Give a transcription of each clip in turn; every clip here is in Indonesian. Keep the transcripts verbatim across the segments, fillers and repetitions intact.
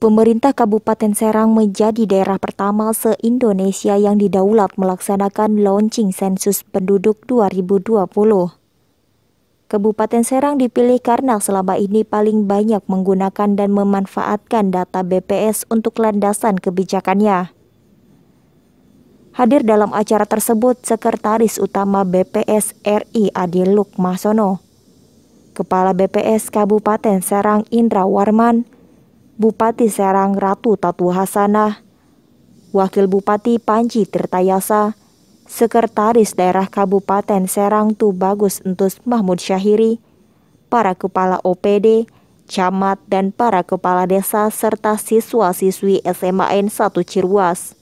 Pemerintah Kabupaten Serang menjadi daerah pertama se-Indonesia yang didaulat melaksanakan launching sensus penduduk dua ribu dua puluh. Kabupaten Serang dipilih karena selama ini paling banyak menggunakan dan memanfaatkan data B P S untuk landasan kebijakannya. Hadir dalam acara tersebut Sekretaris Utama B P S R I Adi Lukmasono, Kepala B P S Kabupaten Serang Indra Warman, Bupati Serang Ratu Tatu Hasanah, Wakil Bupati Panji Tirtayasa, Sekretaris Daerah Kabupaten Serang Tubagus Entus Mahmud Syahiri, para Kepala O P D, Camat dan para Kepala Desa serta siswa-siswi S M A N satu Ciruas.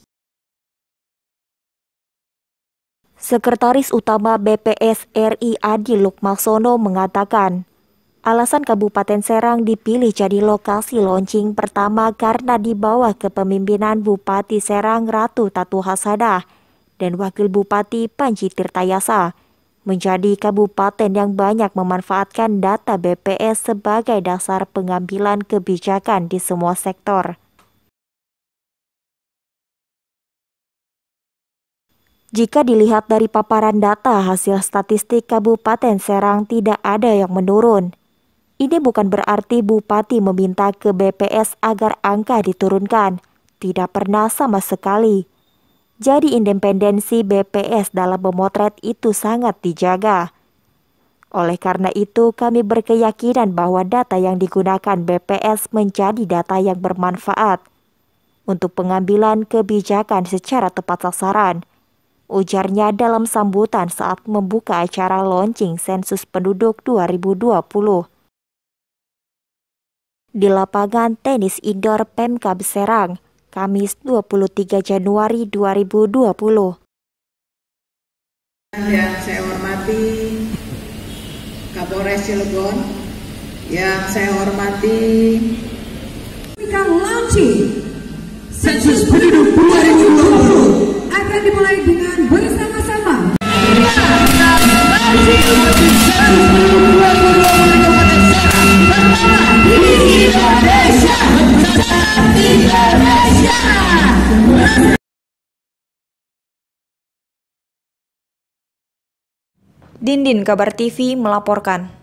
Sekretaris Utama B P S R I Adi Lukmasono mengatakan, alasan Kabupaten Serang dipilih jadi lokasi launching pertama karena di bawah kepemimpinan Bupati Serang Ratu Tatu Hasanah dan Wakil Bupati Panji Tirtayasa, menjadi kabupaten yang banyak memanfaatkan data B P S sebagai dasar pengambilan kebijakan di semua sektor. Jika dilihat dari paparan data hasil statistik Kabupaten Serang tidak ada yang menurun. Ini bukan berarti Bupati meminta ke B P S agar angka diturunkan. Tidak pernah sama sekali. Jadi independensi B P S dalam memotret itu sangat dijaga. Oleh karena itu kami berkeyakinan bahwa data yang digunakan B P S menjadi data yang bermanfaat untuk pengambilan kebijakan secara tepat sasaran, ujarnya dalam sambutan saat membuka acara launching sensus penduduk dua ribu dua puluh. Di lapangan tenis indoor Pemkab Serang, Kamis dua puluh tiga Januari dua ribu dua puluh. Yang saya hormati Kapolres Cilegon, yang saya hormati launching sensus penduduk dua ribu dua puluh akan dimulai dengan bersama-sama. Dindin Kabar T V melaporkan.